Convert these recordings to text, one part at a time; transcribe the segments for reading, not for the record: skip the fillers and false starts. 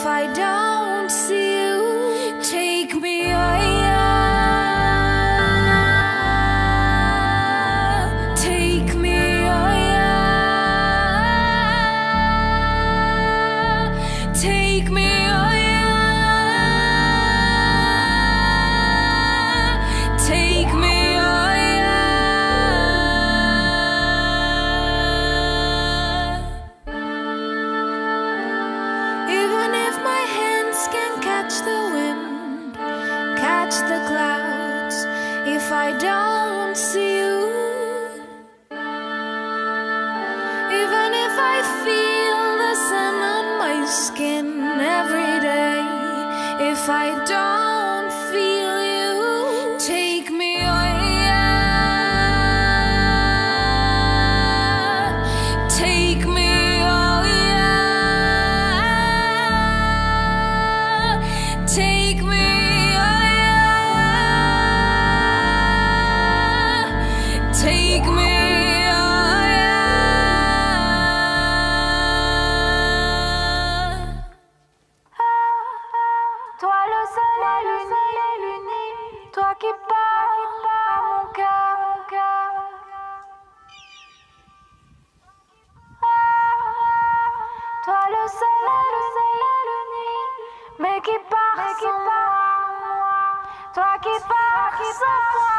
if I don't see you. Take me higher. Take me higher. Take me higher. Take me higher. Even if my hands can catch the wind, catch the clouds, if I don't see you. Even if I feel the sun on my skin every day, if I don't feel you, take me higher. Take me higher. Take me higher. Take me higher. Toi le soleil uni, toi qui parles à mon cœur. Toi le soleil uni, mais qui part sans moi. Toi qui pars sans moi.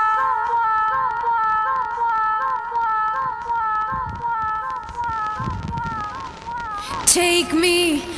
Take me